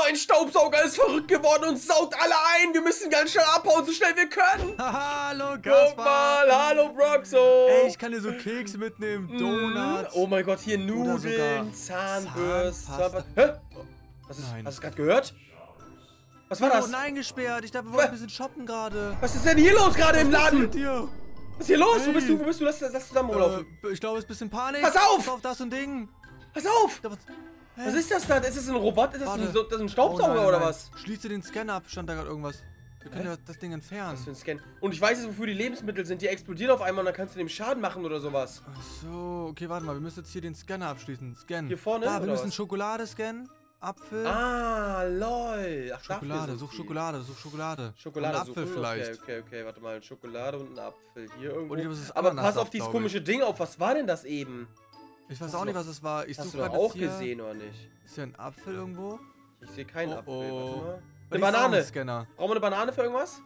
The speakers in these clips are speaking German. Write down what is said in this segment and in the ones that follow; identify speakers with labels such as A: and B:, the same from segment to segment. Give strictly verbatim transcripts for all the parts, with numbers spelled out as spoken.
A: Mein Staubsauger ist verrückt geworden und saugt alle ein. Wir müssen ganz schnell abhauen, so schnell wir können.
B: Hallo,
A: Guck
B: Kaspar.
A: mal, hallo, Broxo.
B: Ey, ich kann dir so Kekse mitnehmen, Donuts.
A: Oh mein Gott, hier Nudeln, Zahnbürsten. Hä? Was ist, hast du gerade gehört? Was war
B: Wir
A: das?
B: wurden eingesperrt. Ich dachte, wir wollten ein bisschen shoppen gerade.
A: Was ist denn hier los gerade im Laden?
B: Was ist mit dir?
A: Was ist hier los?
B: Hey.
A: Wo bist du? Wo bist du? Lass, lass zusammen rumlaufen.
B: Äh, ich glaube, es ist ein bisschen Panik.
A: Pass auf!
B: Pass auf, da ist so ein Ding.
A: Pass auf!
B: Da, was,
A: Was ist das da? Ist das ein Roboter? Ist das,
B: Warte.
A: ein, so- das ist ein Staubsauger
B: Oh nein,
A: oder
B: nein.
A: was?
B: Schließe den Scanner ab, stand da gerade irgendwas. Wir können
A: Hä?
B: ja das Ding entfernen.
A: Was für ein Scan. Und ich weiß jetzt, wofür die Lebensmittel sind. Die explodieren auf einmal und dann kannst du dem Schaden machen oder sowas.
B: Ach so, okay, warte mal. Wir müssen jetzt hier den Scanner abschließen. Scannen.
A: Hier vorne,
B: Da, wir
A: oder
B: müssen
A: was?
B: Schokolade scannen. Apfel.
A: Ah, lol. Ach, dafür
B: Schokolade,
A: sind
B: such
A: die.
B: Schokolade, such Schokolade.
A: Schokolade
B: Und einen Apfel
A: suchen.
B: vielleicht.
A: Okay, okay, okay, warte mal. Schokolade und ein Apfel. Hier irgendwo.
B: Und ich glaube, es ist
A: Aber
B: Ananassaft,
A: pass auf dieses
B: glaube ich.
A: komische Ding auf. Was war denn das eben?
B: Ich weiß
A: Hast
B: auch
A: du
B: nicht,
A: doch-
B: was es war. Ich
A: Hast
B: suche
A: du doch
B: gerade
A: auch
B: hier.
A: gesehen, oder nicht?
B: Ist hier ein Apfel irgendwo?
A: Ich sehe keinen
B: Oh,
A: Apfel.
B: oh.
A: Warte mal.
B: Aber
A: Eine
B: hier ist auch
A: Banane.
B: ein Scanner.
A: Brauchen wir eine Banane für irgendwas?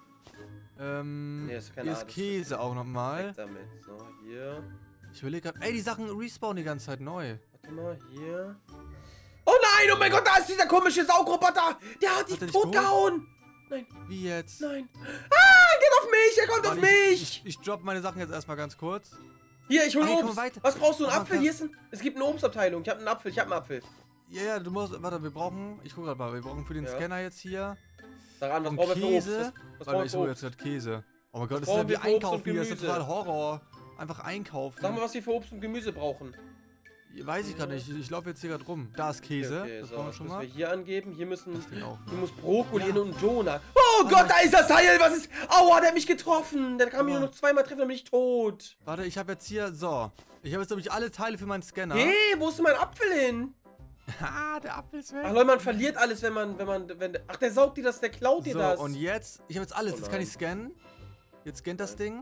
B: Ähm,
A: Nee, ist keine
B: hier
A: Ahnung,
B: ist
A: das
B: Käse auch nochmal.
A: Weg damit. So, hier.
B: Ich überlege gerade. Ey, die Sachen respawnen die ganze Zeit neu.
A: Warte mal, hier. Oh nein, oh mein Gott, da ist dieser komische Saugroboter. Der hat dich
B: Hat er dich
A: totgehauen. Nein,
B: Wie jetzt?
A: nein. Ah, geht auf mich, er kommt auf
B: Warte, ich,
A: mich.
B: ich, ich droppe meine Sachen jetzt erstmal ganz kurz.
A: Hier, ich hole
B: Ey, komm
A: Obst.
B: weiter.
A: Was brauchst du, einen
B: Aber
A: Apfel?
B: kann-
A: Hier ist ein, es gibt eine Obstabteilung. Ich habe einen Apfel, ich habe einen Apfel.
B: Ja, ja, du musst. Warte, wir brauchen. Ich guck gerade mal. Wir brauchen für den
A: Ja.
B: Scanner jetzt hier.
A: Sag an, was
B: Und
A: brauchen wir für Obst?
B: Käse.
A: Was, was
B: Warte,
A: brauchen wir
B: ich
A: für
B: hole
A: Obst?
B: jetzt gerade Käse. Oh mein Gott, das ist
A: brauchen
B: ja wie
A: wir für Obst und
B: einkaufen hier. Das ist
A: Gemüse?
B: total Horror. Einfach einkaufen.
A: Sag mal, was wir für Obst und Gemüse brauchen.
B: Weiß ich gerade nicht. Ich, ich laufe jetzt hier gerade rum. Da ist Käse.
A: Okay,
B: das
A: so,
B: brauchen wir
A: das
B: schon
A: müssen
B: mal.
A: wir hier angeben. Hier müssen,
B: Das Ding auch,
A: hier
B: ne?
A: muss Brokkoli
B: Ja.
A: hin und ein Donut. Oh Gott, da ist das Teil. Was ist? Aua, der hat mich getroffen. Der kann mich
B: Aber-
A: nur noch zweimal treffen, dann bin ich tot.
B: Warte, ich habe jetzt hier. So. Ich habe jetzt, glaube ich, alle Teile für meinen Scanner.
A: Hey, wo ist denn mein Apfel hin?
B: Ah, der Apfel ist weg.
A: Ach Leute, man verliert alles, wenn man, wenn man, wenn, ach, der saugt dir das, der klaut dir
B: So,
A: das.
B: und jetzt, ich habe jetzt alles.
A: Oh
B: Jetzt kann
A: nein.
B: ich scannen. Jetzt scannt das Ding.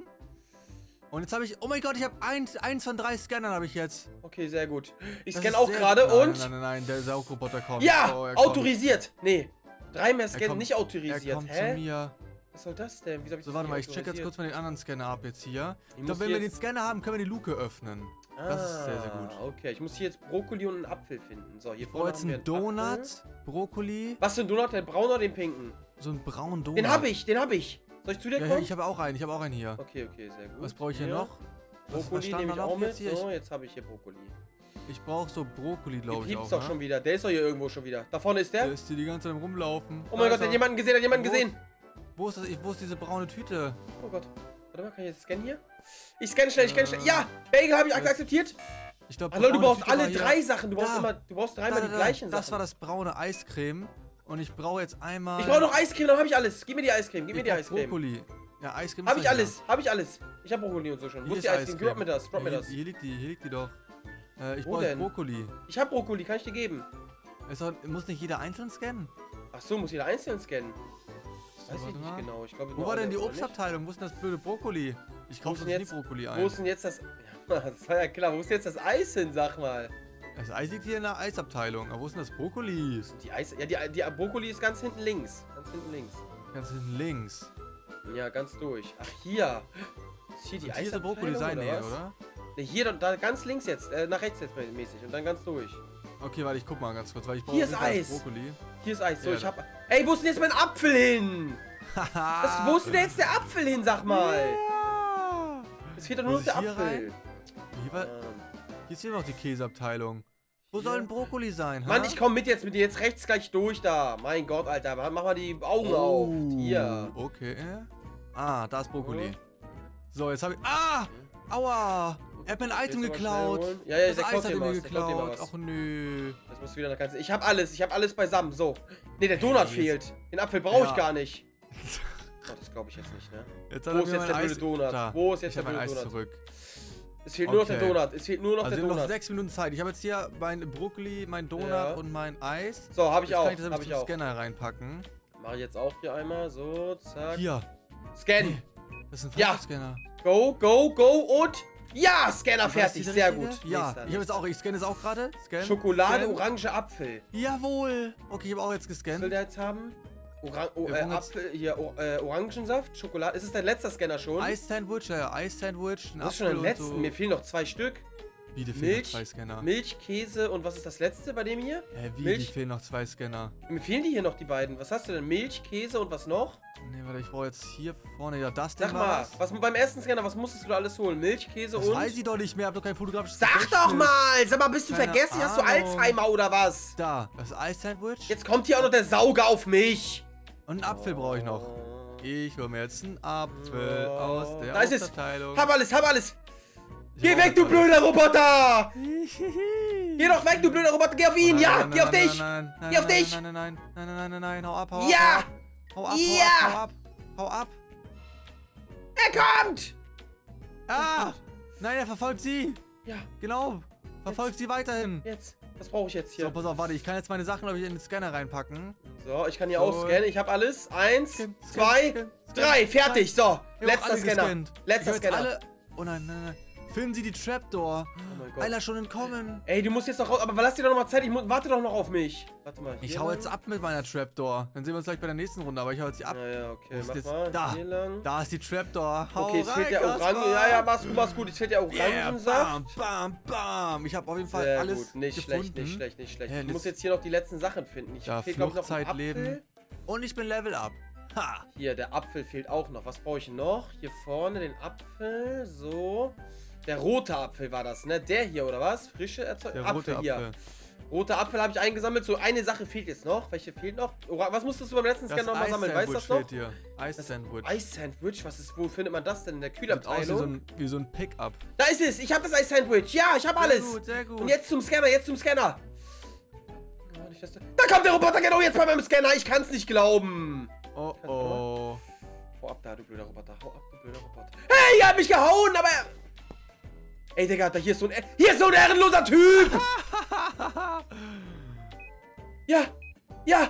B: Und jetzt habe ich, oh mein Gott, ich habe eins, eins von drei Scannern habe ich jetzt.
A: Okay, sehr gut. Ich
B: Das
A: scanne
B: ist
A: auch
B: sehr-
A: gerade
B: nein,
A: und,
B: Nein, nein, nein, der Saugroboter kommt.
A: ja,
B: Oh, er kommt.
A: autorisiert. Nee, drei mehr
B: Er
A: scannen,
B: kommt-
A: nicht
B: Er
A: autorisiert.
B: kommt zu
A: Hä?
B: mir.
A: Was soll das denn? Wieso hab ich
B: So,
A: das
B: warte
A: nicht
B: mal, ich check jetzt
A: autorisiert?
B: kurz mal den anderen Scanner ab jetzt hier.
A: Ich
B: Ich
A: muss
B: glaube, wenn wir den
A: jetzt-
B: Scanner haben, können wir die Luke öffnen. Das ist sehr, sehr gut.
A: Ah, okay, ich muss hier jetzt Brokkoli und einen Apfel finden. So, hier
B: Ich brauche
A: vorne
B: jetzt
A: haben wir
B: einen
A: einen
B: Donut,
A: Apfel.
B: Brokkoli,
A: Was für ein Donut? Den braunen oder den pinken?
B: so einen braunen Donut.
A: Den habe ich, den habe ich. Soll ich zu dir
B: Ja,
A: kommen?
B: ja, ich habe auch einen, ich habe auch einen hier.
A: Okay, okay, sehr gut.
B: Was brauche ich hier noch? Was, was
A: Brokkoli
B: stand
A: nehme
B: da
A: ich
B: noch
A: auch mit.
B: jetzt hier?
A: So, jetzt habe ich hier Brokkoli.
B: Ich, ich brauche so Brokkoli,
A: Hier
B: glaube ich
A: piept's
B: auch.
A: doch
B: Ne?
A: schon wieder. Der ist doch hier irgendwo schon wieder. Da vorne ist der.
B: Der ist hier die ganze Zeit am rumlaufen.
A: Oh
B: Da
A: mein
B: ist
A: Gott, hat
B: er.
A: jemanden gesehen, hat jemanden
B: Wo?
A: gesehen.
B: Wo ist, das, wo ist diese braune Tüte?
A: Oh Gott. Warte mal, kann ich jetzt scannen hier? Ich scanne schnell, ich scanne schnell.
B: Äh,
A: Ja, Bagel habe ich
B: das-
A: akzeptiert.
B: Ich glaube,
A: Hallo, du brauchst alle drei Sachen. Du brauchst
B: Da.
A: immer, du brauchst dreimal
B: Da,
A: die
B: da, da.
A: gleichen
B: Das war
A: Sachen.
B: das braune Eiscreme. Und ich brauche jetzt einmal.
A: Ich brauche noch Eiscreme, dann habe ich alles. Gib mir die Eiscreme, gib mir
B: ich
A: die
B: brauch
A: Eiscreme.
B: Brokkoli. Ja, Eiscreme
A: Habe
B: ist
A: ich
B: doch hier.
A: alles, habe ich alles. Ich habe Brokkoli und so schon. Wo
B: Hier
A: ist die Eiscreme? Drop mir das, drop mir
B: hier,
A: das.
B: Hier liegt die, hier liegt die doch. Äh, ich
A: Wo
B: brauche jetzt
A: denn?
B: Brokkoli.
A: Ich habe Brokkoli, kann ich dir geben.
B: Es soll, muss nicht jeder einzeln scannen?
A: Ach so, muss jeder einzeln scannen.
B: So,
A: Weiß ich
B: warte
A: nicht
B: mal.
A: genau. Ich glaube,
B: Wo
A: nur
B: war denn
A: alle,
B: die
A: oder nicht?
B: Obstabteilung? Wo ist denn das blöde Brokkoli? Ich
A: Wo
B: kaufe
A: ist
B: sonst
A: denn
B: nie
A: jetzt-
B: Brokkoli
A: Wo
B: ein.
A: ist denn jetzt das... Ja, das war ja klar. Wo ist jetzt das Eis hin, sag mal?
B: Das Eis liegt hier in der Eisabteilung. Aber wo ist denn das Brokkoli?
A: Die Eis... Ja, die, die Brokkoli ist ganz hinten links. Ganz hinten links.
B: Ganz hinten links.
A: Ja, ganz durch. Ach, hier. Ist hier die
B: Und hier soll Brokkoli
A: Eisabteilung,
B: sein, nee,
A: was?
B: oder?
A: Ne, hier, da, da ganz links jetzt. Äh, nach rechts jetzt mäßig. Und dann ganz durch.
B: Okay, warte, ich guck mal ganz kurz, weil ich brauche
A: Hier
B: auf
A: ist
B: jeden Fall
A: Eis.
B: das Brokkoli.
A: Hier ist Eis. So,
B: Ja,
A: ich
B: da-
A: hab... Ey, wo ist denn jetzt mein Apfel hin? Was, wo ist denn jetzt der Apfel hin, sag mal?
B: Ja.
A: Es fehlt doch nur
B: Muss
A: noch der
B: ich hier
A: Apfel.
B: rein? Hier, war,
A: Ähm,
B: hier ist hier noch die Käseabteilung. Wo
A: Hier?
B: soll ein Brokkoli sein, ha?
A: Mann, ich komm mit jetzt mit dir. Jetzt rechts gleich durch da. Mein Gott, Alter. Mach mal die Augen auf. Hier.
B: Okay. Ah, da ist Brokkoli. So, jetzt habe ich... Ah! Aua! Er hat mein Item
A: Willst du mal
B: geklaut.
A: schnell holen? Ja, ja,
B: das
A: der
B: Eis
A: klaut
B: hat
A: dir
B: er mir
A: was, der klaut dir
B: geklaut.
A: was.
B: Ach nö.
A: Das muss wieder nach ganz. Ich hab alles. Ich hab alles beisammen. So. Ne, der Donut
B: Jetzt-
A: fehlt. Den Apfel brauche ich
B: Ja.
A: gar nicht. Oh, das glaube ich jetzt nicht, ne?
B: Jetzt hat
A: Wo
B: er
A: ist
B: mir
A: jetzt
B: mein
A: der blöde
B: Eis-
A: Donut?
B: Da.
A: Wo ist jetzt
B: ich hab
A: der
B: mein
A: blöde
B: Eis
A: Donut?
B: zurück.
A: Es fehlt nur noch der
B: Okay.
A: Donut. Es fehlt nur noch
B: Also
A: der
B: wir haben noch
A: Donut.
B: sechs Minuten Zeit. Ich habe jetzt hier mein Brokkoli, mein Donut
A: Ja.
B: und mein Eis.
A: So, habe ich
B: Jetzt
A: auch.
B: kann ich das
A: Hab
B: nämlich
A: ich
B: zum
A: auch.
B: Scanner reinpacken.
A: Mache ich jetzt auch hier einmal. So, zack.
B: Hier.
A: Scan.
B: Das ist ein
A: Ja.
B: Fotoscanner.
A: Go, go, go und. Ja, Scanner
B: War das
A: fertig.
B: dieser
A: Sehr
B: richtige?
A: gut.
B: Ja,
A: Nächster,
B: ich habe jetzt auch, ich scanne es auch gerade. Scan.
A: Schokolade,
B: Scan.
A: Orange, Apfel.
B: Jawohl. Okay, ich habe auch jetzt
A: Was will
B: gescannt.
A: der jetzt haben? Oran o
B: Wir
A: äh,
B: brauchen jetzt-
A: Apfel, hier, o äh, Orangensaft, Schokolade. Ist es dein letzter Scanner schon?
B: Eis-Sandwich, ja, Eis-Sandwich, ein
A: Das ist schon
B: Apfel
A: den
B: und
A: letzten.
B: so.
A: Mir fehlen noch zwei Stück.
B: Wie, dir fehlen
A: Milch,
B: noch zwei Scanner.
A: Milch, Käse und was ist das letzte bei dem hier?
B: Hä, wie,
A: Milch?
B: die fehlen noch zwei Scanner.
A: Mir fehlen die hier noch, die beiden. Was hast du denn? Milch, Käse und was noch?
B: Nee, warte, ich brauche jetzt hier vorne, ja, das
A: Sag
B: Ding
A: mal,
B: war das.
A: was beim ersten Scanner, was musstest du da alles holen? Milch, Käse
B: Das
A: und...
B: weiß ich doch nicht mehr, hab doch kein fotografisches
A: Sag
B: Gedächtnis.
A: doch mal! Sag mal, bist du
B: Keine
A: vergessen? Hast du
B: Ahnung.
A: Alzheimer oder was?
B: Da, das Eis-Sandwich.
A: Jetzt kommt hier auch noch der Sauger auf mich.
B: Und einen Apfel brauche ich noch. Ich hole mir jetzt einen Apfel
A: Oh.
B: aus der
A: Da ist es.
B: Obstabteilung.
A: Hab alles, hab alles.
B: Ich
A: Geh
B: hab
A: weg, du
B: alles.
A: blöder Roboter!
B: Geh
A: Geh doch weg, du blöder Roboter! Geh auf ihn! Ja, geh auf dich!
B: Nein, nein,
A: Geh auf
B: nein,
A: dich!
B: Nein, nein, nein, nein, nein, nein, nein, nein, hau ab, hau
A: Ja!
B: ab, hau ab, hau ab,
A: Ja!
B: hau ab, hau ab.
A: Er kommt!
B: Ah! Nein, er verfolgt sie.
A: Ja,
B: Genau, verfolgt sie weiterhin.
A: jetzt. Was brauche ich jetzt
B: So,
A: hier?
B: pass auf, warte, ich kann jetzt meine Sachen, glaube ich, in den Scanner reinpacken.
A: So, ich kann hier
B: So.
A: ausscannen. Ich habe alles. Eins,
B: Scan, scan,
A: zwei,
B: scan,
A: drei.
B: scan,
A: Fertig. So,
B: Ich hab
A: letzter
B: alle
A: Scanner.
B: gescannt.
A: Letzter
B: Ich hab jetzt
A: Scanner.
B: alle... Oh nein, nein, nein. Filmen Sie die Trapdoor.
A: Oh mein Gott.
B: Einer schon entkommen.
A: Ey, du musst jetzt noch raus. Aber lass dir doch noch mal Zeit. Ich mu- warte doch noch auf mich. Warte mal.
B: Ich
A: hier
B: hau
A: lang.
B: jetzt ab mit meiner Trapdoor. Dann sehen wir uns gleich bei der nächsten Runde, aber ich hau jetzt die ab.
A: Ja, ja, okay.
B: Wo ist
A: Mach
B: das?
A: mal.
B: Da.
A: Hier lang.
B: Da ist die Trapdoor. Hau
A: Okay, es fehlt der
B: rein,
A: Orange.
B: Kaspar.
A: Ja, ja, mach's gut, mach's gut. Es fehlt der
B: Yeah,
A: Orangensaft.
B: bam, bam, bam. Ich habe auf jeden Fall
A: Sehr
B: alles
A: gut. Nicht
B: gefunden.
A: schlecht, nicht schlecht, nicht schlecht.
B: Ja,
A: ich
B: jetzt-
A: muss jetzt hier noch die letzten Sachen finden. Ich
B: Ja,
A: fehlt, glaub ich, noch ein
B: Fluchtzeit leben.
A: Apfel.
B: Und ich bin Level Up. Ha.
A: Hier, der Apfel fehlt auch noch. Was brauche ich noch? Hier vorne den Apfel. So. Der rote Apfel war das, ne? Der hier, oder was? Frische Erzeugung.
B: Der rote
A: hier.
B: Apfel.
A: Roter Apfel habe ich eingesammelt. So, eine Sache fehlt jetzt noch. Welche fehlt noch? Ora- Was musstest du beim letzten Scan
B: Das
A: nochmal sammeln? Weißt du das noch?
B: Eis-Sandwich fehlt hier. Eis-Sandwich.
A: Eis-Sandwich? Was ist, wo findet man das denn? In der
B: Sieht aus wie so
A: Kühlabteilung?
B: ein, wie so ein Pickup.
A: Da ist es! Ich habe das Eis-Sandwich! Ja, ich habe alles!
B: Sehr gut, sehr gut.
A: Und jetzt zum Scanner, jetzt zum Scanner! Ja, nicht, dass du- Da kommt der Roboter genau jetzt bei meinem Scanner! Ich kann's nicht glauben!
B: Oh, oh.
A: Hau ab da, du blöder Roboter. Hau ab, du blöder Roboter. Hey, er hat mich gehauen, aber... Ey, Digga, da hier ist so ein... Hier ist so ein ehrenloser Typ! Ja! Ja!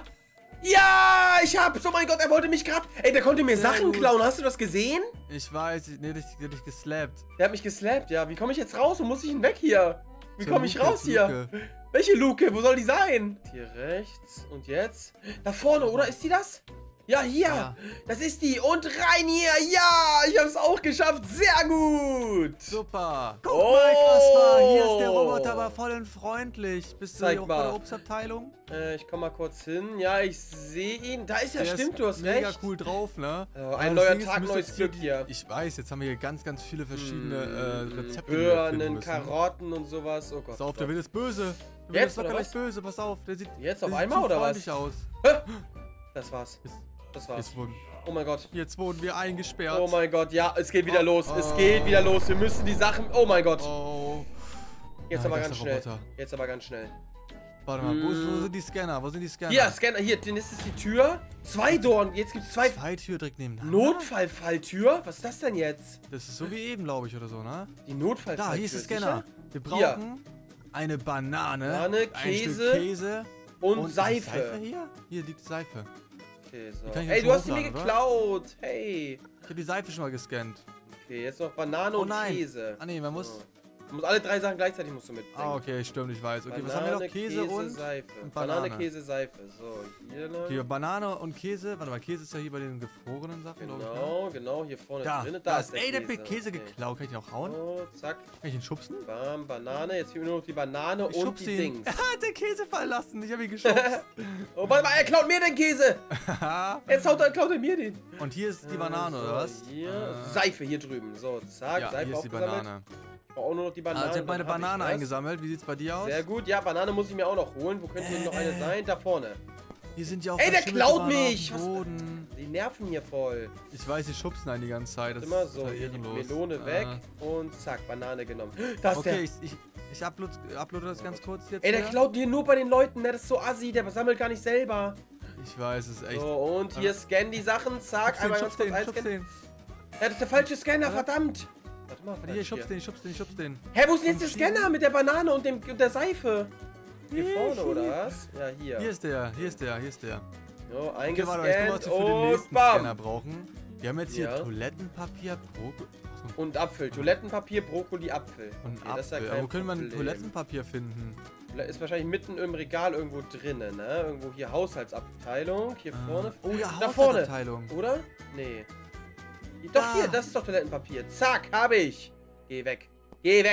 A: Ja! Ich hab's! Oh mein Gott, er wollte mich gerade... Ey, der konnte mir
B: Sehr
A: Sachen
B: gut.
A: klauen. Hast du das gesehen?
B: Ich weiß, ich, nee, dich, dich geslappt.
A: Der hat mich geslappt, ja. Wie komme ich jetzt raus? Wo muss ich denn weg hier? Wie
B: Zur
A: komme ich
B: Luke,
A: raus
B: zur
A: hier?
B: Luke.
A: Welche Luke? Wo soll die sein? Hier rechts. Und jetzt? Da vorne, oder? Ist die das? Ja, hier.
B: Ja.
A: Das ist die. Und rein hier. Ja, ich habe es auch geschafft. Sehr gut.
B: Super. Guck
A: Oh.
B: mal, Kaspar. Hier ist der Roboter, aber voll und freundlich. Bist du
A: Zeig
B: hier auch bei
A: mal.
B: der Obstabteilung?
A: Äh, ich komme mal kurz hin. Ja, ich sehe ihn. Da ist er.
B: Der
A: Stimmt,
B: ist
A: du hast
B: mega
A: recht.
B: cool drauf, ne?
A: Oh,
B: Aber
A: ein
B: das
A: neuer
B: Ding ist,
A: Tag,
B: wir müssen
A: neues
B: jetzt
A: Glück
B: die-
A: hier.
B: Ich weiß, jetzt haben wir hier ganz, ganz viele verschiedene äh, Rezepte. die wir finden
A: Birnen,
B: müssen.
A: Karotten und sowas. Oh Gott.
B: Pass auf,
A: oh
B: der
A: Gott.
B: will jetzt böse. Der will
A: Jetzt,
B: jetzt locker
A: oder
B: gleich
A: was?
B: böse. Pass auf, der sieht,
A: Jetzt
B: der
A: auf
B: sieht
A: einmal,
B: zu
A: oder was?
B: freundlich aus.
A: Hä? Das war's.
B: Jetzt,
A: Das war's.
B: jetzt, wurden,
A: Oh mein Gott.
B: jetzt wurden wir eingesperrt.
A: Oh mein Gott, ja, es geht wieder
B: Oh,
A: los. Es
B: oh.
A: geht wieder los. Wir müssen die Sachen. Oh mein Gott.
B: Oh.
A: Jetzt
B: Nein,
A: aber
B: das
A: ganz
B: ist
A: schnell.
B: der Roboter.
A: Jetzt aber ganz schnell.
B: Warte mal, wo, ist, wo
A: Mm.
B: sind die Scanner? Wo sind die Scanner?
A: Hier, Scanner, hier, denn ist es die Tür. Zwei Dorn. Jetzt gibt's zwei.
B: Zwei Tür direkt nebeneinander.
A: Notfallfalltür? Was ist das denn jetzt?
B: Das ist so wie eben, glaube ich, oder so, ne?
A: Die Notfallfalltür.
B: Da, hier ist der Scanner. Wir
A: Hier.
B: brauchen eine Banane,
A: Banane,
B: ein
A: Käse
B: Stück Käse
A: Und,
B: und
A: Seife.
B: Seife hier? Hier liegt Seife.
A: Okay, so.
B: Die kann ich
A: Ey,
B: jetzt
A: du hast sie mir
B: hochladen, oder?
A: geklaut. Hey.
B: Ich habe die Seife schon mal gescannt.
A: Okay, jetzt noch Banane
B: Oh
A: und
B: nein.
A: Käse.
B: Ah nee, man muss...
A: So. Du musst alle drei Sachen gleichzeitig musst du mitbringen.
B: Ah, okay, stimmt, ich weiß. Okay,
A: Banane,
B: was haben wir noch? Käse, und...
A: Seife.
B: und
A: Banane,
B: Banane.
A: Käse, Seife. So, hier lang.
B: Hier, Banane und Käse. Warte mal, Käse ist ja hier bei den gefrorenen Sachen, glaube ich. Ne?
A: Genau, genau, hier vorne
B: Da,
A: drin.
B: da, ist...
A: der
B: Ey, der
A: Käse.
B: hat mir Käse
A: Okay.
B: geklaut. Kann ich ihn auch hauen?
A: So, zack,
B: Kann ich ihn schubsen?
A: bam, Banane. Jetzt fehlt mir nur noch die Banane
B: Ich
A: und
B: schubse
A: die
B: ihn.
A: Dings.
B: Er hat den Käse verlassen. Ich habe ihn geschubst.
A: Oh, warte mal, er klaut mir den Käse. Jetzt haut er, klaut er mir den.
B: Und hier ist die Banane,
A: So,
B: oder was?
A: Hier.
B: Äh,
A: Seife hier drüben. So, zack,
B: ja,
A: Seife
B: hier ist die
A: aufgesammelt.
B: Banane.
A: Ich brauche auch nur noch die Banane.
B: Also ich habe meine
A: dann hab
B: Banane
A: ich das.
B: eingesammelt. Wie sieht's bei dir aus?
A: Sehr gut, ja, Banane muss ich mir auch noch holen. Wo könnte denn noch eine
B: Äh.
A: sein? Da vorne.
B: Hier sind ja auch
A: Ey, der
B: verschimmelte
A: klaut
B: Bananen
A: mich!
B: auf
A: Was-
B: dem Boden.
A: Die nerven hier voll.
B: Ich weiß, die schubsen einen die ganze Zeit. Das
A: Immer
B: ist
A: so,
B: total
A: hier die
B: ehrenlos.
A: Melone weg
B: Äh,
A: und zack, Banane genommen. Da ist
B: okay,
A: der.
B: ich, ich, ich upload, uploade das ganz kurz jetzt.
A: Ey, der
B: hier.
A: klaut hier nur bei den Leuten, ne? Das ist so assi, der sammelt gar nicht selber.
B: Ich weiß, es ist echt.
A: So, und hier scannen die Sachen, zack,
B: Schubs den,
A: einmal
B: schubs
A: ganz kurz
B: den, schubs
A: einscannen.
B: den.
A: Ja, das ist der falsche Scanner,
B: Warte.
A: verdammt. Warte mal,
B: Warte, hier,
A: falsch
B: schubs
A: hier.
B: den, schubs den, schubs den.
A: Hä, wo ist denn jetzt der
B: Und schieben.
A: Scanner mit der Banane und, dem, und der Seife? Hier
B: Hier,
A: vorne,
B: hier.
A: oder was? Ja, hier.
B: Hier ist der, hier ist der, hier ist der.
A: So,
B: Okay, warte, ich guck mal, was
A: eingescannt
B: wir für den
A: und
B: nächsten Scanner
A: bam.
B: brauchen. Wir haben jetzt hier
A: Ja.
B: Toilettenpapier, Brokkoli
A: Und Apfel, Toilettenpapier, Brokkoli, Apfel.
B: und
A: Okay, das ist ja
B: Apfel.
A: kein
B: Aber wo können wir ein
A: Problem.
B: Toilettenpapier finden?
A: Ist wahrscheinlich mitten im Regal irgendwo drinnen, ne? Irgendwo hier Haushaltsabteilung, hier vorne.
B: Oh ja,
A: Da vorne.
B: Haushaltsabteilung.
A: Oder? Nee. Doch
B: Da.
A: hier, das ist doch Toilettenpapier. Zack, habe ich. Geh weg. Geh weg.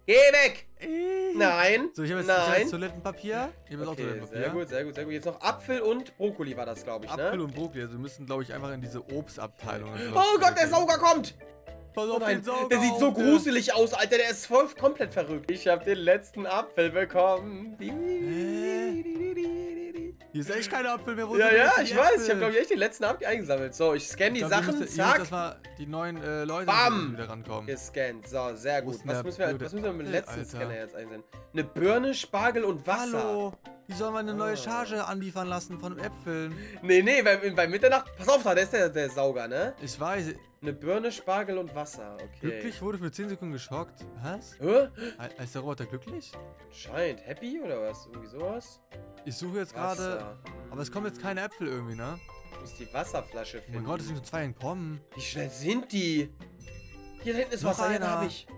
A: Geh weg!
B: Äh.
A: Nein.
B: So, ich habe jetzt, ich hab
A: Nein.
B: jetzt Toilettenpapier. Ich habe jetzt auch
A: Okay,
B: Toilettenpapier.
A: sehr gut, sehr gut, sehr gut. Jetzt noch Apfel und Brokkoli war das, glaube ich,
B: Apfel
A: ne?
B: und Brokkoli. Also wir müssen, glaube ich, einfach in diese Obstabteilung.
A: Oh Gott, der Sauger kommt!
B: Pass
A: Oh
B: auf
A: nein,
B: den Sauger
A: der sieht so
B: auf, der-
A: gruselig aus, Alter. Der ist voll komplett verrückt. Ich habe den letzten Apfel bekommen.
B: Hier ist echt kein Apfel mehr. Wo
A: Ja,
B: sind denn
A: ja,
B: jetzt die
A: ich weiß. Ich
B: Äpfel?
A: habe, glaube ich, echt den letzten Apfel eingesammelt. So, ich scanne die
B: Ich glaub,
A: Sachen.
B: Ihr müsst, ihr müsst
A: Zack.
B: erstmal die neuen äh, Leute
A: Bam.
B: müssen wieder rankommen.
A: Gescannt. So, sehr
B: Wo
A: gut.
B: ist denn
A: Was
B: der
A: müssen, wir,
B: blöde
A: was müssen wir mit dem
B: Apfel,
A: letzten
B: Alter?
A: Scanner jetzt einsehen? Eine Birne, Spargel und Wasser.
B: Hallo. Wie soll man eine neue
A: Ah.
B: Charge anliefern lassen von Äpfeln?
A: Nee, nee, bei, bei Mitternacht. Pass auf, da ist der, der Sauger, ne?
B: Ich weiß.
A: Eine Birne, Spargel und Wasser. Okay.
B: Glücklich wurde für zehn Sekunden geschockt. Was?
A: Hä?
B: Ist der Roboter glücklich?
A: Scheint. Happy oder was? Irgendwie sowas?
B: Ich suche jetzt gerade.
A: Wasser.
B: Aber es kommen jetzt keine Äpfel irgendwie, ne?
A: Ich muss die Wasserflasche
B: Oh
A: finden.
B: mein Gott, es sind schon zwei entkommen.
A: Wie schnell sind die? Hier hinten ist
B: Noch
A: Wasser, ja, da
B: einer.
A: hab ich.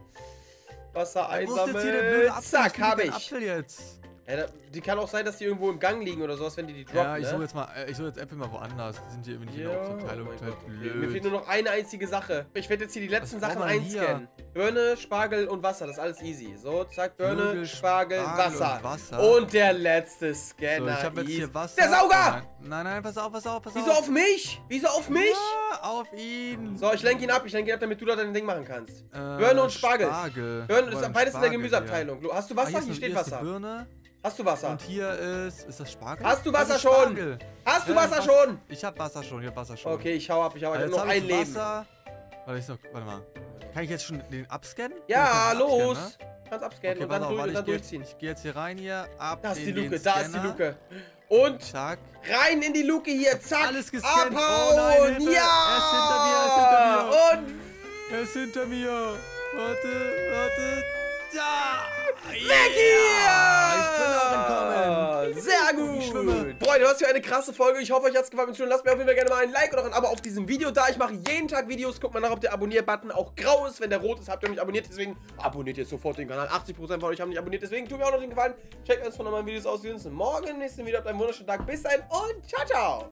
A: Wasser
B: Wo ist jetzt hier der blöde
A: einsammeln.
B: Apfel?
A: Zack,
B: finde
A: hab
B: keinen
A: ich.
B: Apfel jetzt.
A: Ja, da, die kann auch sein, dass die irgendwo im Gang liegen oder sowas, wenn die die droppen,
B: Ja, ich
A: ne?
B: suche jetzt mal, äh, ich suche jetzt Äpfel mal woanders. Die sind hier irgendwie nicht in
A: Ja,
B: der
A: oh
B: Obstabteilung.
A: mein
B: Total
A: Gott, okay.
B: blöd.
A: Mir fehlt nur noch eine einzige Sache. Ich werde jetzt hier die letzten
B: Was
A: Sachen
B: braucht man hier?
A: einscannen. Birne, Spargel und Wasser, das ist alles easy. So, zack, Birne,
B: Vögel,
A: Spargel,
B: Spargel
A: Wasser.
B: und Wasser.
A: Und der letzte
B: So,
A: Scanner.
B: ich habe jetzt
A: ist-
B: hier Wasser.
A: Der Sauger!
B: Nein, nein, nein, pass auf, pass auf, pass
A: Wieso
B: auf.
A: auf mich? Wieso auf mich?
B: Ja, auf ihn.
A: So, ich lenke ihn ab, ich lenke ihn ab, damit du da dein Ding machen kannst.
B: Äh,
A: Birne und Spargel.
B: Spargel.
A: Birne,
B: Wo
A: das
B: war
A: ist beides in der
B: Spargel
A: Gemüseabteilung. Hast du
B: hier? Ah,
A: Wasser?
B: hier,
A: Hier
B: ist,
A: steht
B: hier ist
A: Wasser.
B: die Birne.
A: Hast du Wasser?
B: Und hier ist, ist das Spargel?
A: Hast du
B: Das
A: Wasser
B: ist
A: schon?
B: Spargel.
A: Hast du
B: Ja,
A: Wasser
B: ich
A: schon?
B: Ich hab Wasser schon, ich hab Wasser schon.
A: Okay, ich hau ab, ich hau ab. Ich
B: Also
A: hab noch
B: jetzt
A: ein
B: hab ich
A: Leben.
B: Wasser. Warte, ich noch, warte mal. Kann ich jetzt schon den abscannen?
A: Ja,
B: Ich kann den
A: los.
B: abscannen,
A: Kannst
B: ne?
A: abscannen
B: Okay,
A: und
B: pass
A: dann,
B: auf,
A: durch,
B: warte,
A: und dann
B: ich geh-
A: durchziehen.
B: Ich gehe jetzt hier rein hier, ab
A: Da ist die
B: in den
A: Luke, da ist die
B: Scanner.
A: Luke. Und
B: Zack.
A: rein in die Luke hier, zack.
B: Alles gescannt.
A: Abhauen.
B: Oh nein, Hilfe.
A: Ja.
B: Er ist hinter mir, er ist hinter
A: Und
B: Er ist hinter mir. Warte, warte. Ja.
A: weg hier.
B: Ich bin auch entkommen.
A: Sehr
B: Ich schwimme.
A: gut. Freunde, was für eine krasse Folge. Ich hoffe, euch hat es gefallen. Lasst mir auf jeden Fall gerne mal ein Like oder ein Abo auf diesem Video da. Ich mache jeden Tag Videos. Guckt mal nach, ob der Abonnier-Button auch grau ist. Wenn der rot ist, habt ihr noch nicht abonniert. Deswegen abonniert jetzt sofort den Kanal. achtzig Prozent von euch haben nicht abonniert. Deswegen tut mir auch noch den Gefallen. Checkt uns von meinen Videos aus. Wir sehen uns morgen im nächsten Video. Habt einen wunderschönen Tag. Bis dahin und ciao, ciao.